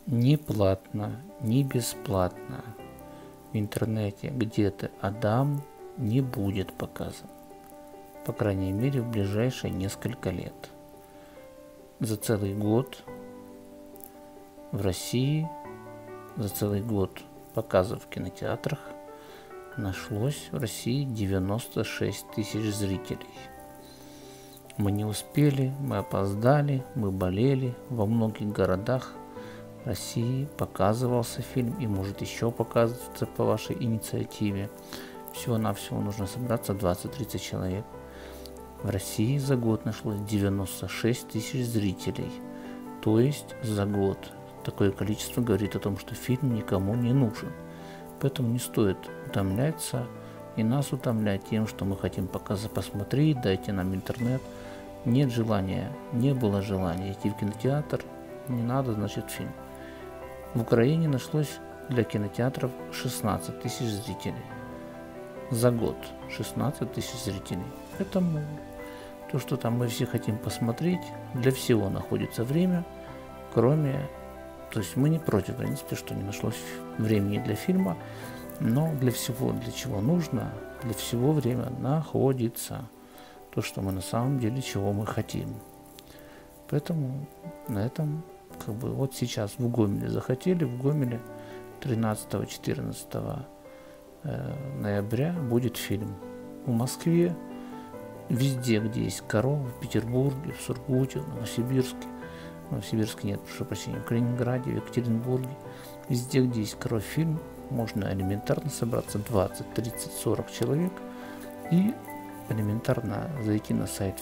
Ни платно, ни бесплатно в интернете где-то Адам не будет показан. По крайней мере, в ближайшие несколько лет. За целый год в России, за целый год показов в кинотеатрах нашлось в России 96 тысяч зрителей. Мы не успели, мы опоздали, мы болели. Во многих городах России показывался фильм и может еще показываться по вашей инициативе. Всего-навсего нужно собраться 20-30 человек. В России за год нашлось 96 тысяч зрителей. То есть за год такое количество говорит о том, что фильм никому не нужен. Поэтому не стоит утомляться и нас утомлять тем, что мы хотим посмотреть, дайте нам интернет. Нет желания, не было желания идти в кинотеатр, не надо, значит, фильм. В Украине нашлось для кинотеатров 16 тысяч зрителей. За год 16 тысяч зрителей. Это то, что там мы все хотим посмотреть, для всего находится время, кроме... То есть мы не против, в принципе, что не нашлось времени для фильма, но для всего, для чего нужно, для всего время находится. То, что мы на самом деле, чего мы хотим. Поэтому на этом... вот сейчас в Гомеле захотели, в Гомеле 13-14 ноября будет фильм. В Москве, везде, где есть коровы, в Петербурге, в Сургуте, в Новосибирске, нет, прошу прощения, в Калининграде, в Екатеринбурге, везде, где есть коров фильм, можно элементарно собраться 20, 30, 40 человек и элементарно зайти на сайт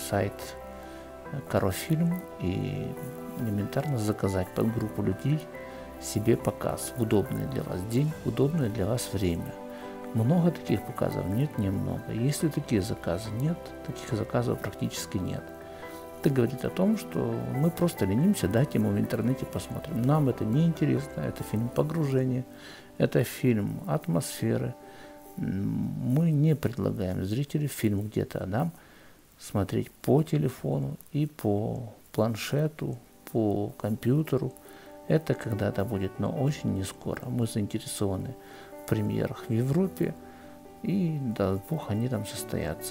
Корофильм и элементарно заказать под группу людей себе показ в удобный для вас день, в удобное для вас время. Много таких показов? Нет, немного. Если такие заказы нет, таких заказов практически нет. Это говорит о том, что мы просто ленимся, дайте ему в интернете посмотрим. Нам это не интересно, это фильм погружения, это фильм атмосферы. Мы не предлагаем зрителю фильм где-то Адам смотреть по телефону и по планшету, по компьютеру. Это когда-то будет, но очень не скоро. Мы заинтересованы в премьерах в Европе, и, дай бог, они там состоятся.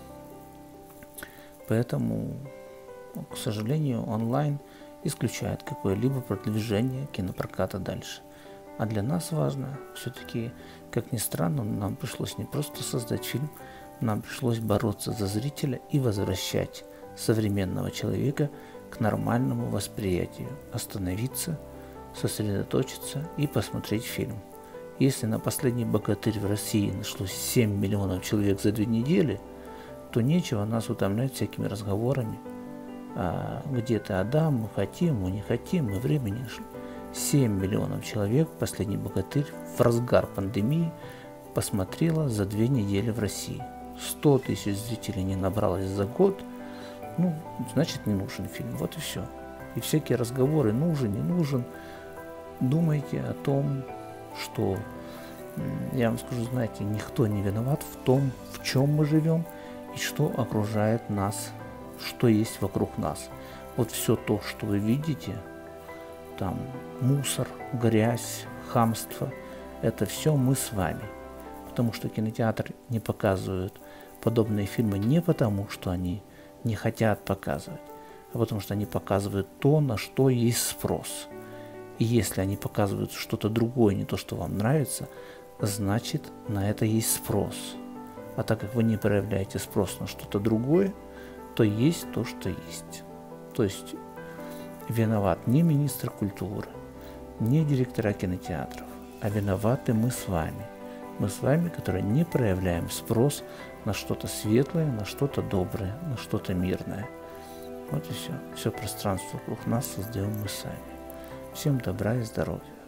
Поэтому, к сожалению, онлайн исключает какое-либо продвижение кинопроката дальше. А для нас важно, все-таки, как ни странно, нам пришлось не просто создать фильм, нам пришлось бороться за зрителя и возвращать современного человека к нормальному восприятию, остановиться, сосредоточиться и посмотреть фильм. Если на «Последний богатырь» в России нашлось 7 миллионов человек за 2 недели, то нечего нас утомлять всякими разговорами. Где-то Адам, мы хотим, мы не хотим, мы времени нашли. 7 миллионов человек «Последний богатырь» в разгар пандемии посмотрела за 2 недели в России. 100 тысяч зрителей не набралось за год, значит, не нужен фильм, вот и все. И всякие разговоры, нужен, не нужен, думайте о том, что, я вам скажу, знаете, никто не виноват в том, в чем мы живем и что окружает нас, что есть вокруг нас. Вот все то, что вы видите, там мусор, грязь, хамство, это все мы с вами. Потому что кинотеатры не показывают подобные фильмы не потому, что они не хотят показывать, а потому что они показывают то, на что есть спрос. И если они показывают что-то другое, не то, что вам нравится, значит, на это есть спрос. А так как вы не проявляете спрос на что-то другое, то есть то, что есть. То есть виноват не министр культуры, не директора кинотеатров, а виноваты мы с вами. Мы с вами, которые не проявляем спрос на что-то светлое, на что-то доброе, на что-то мирное. Вот и все. Все пространство вокруг нас создаем мы сами. Всем добра и здоровья.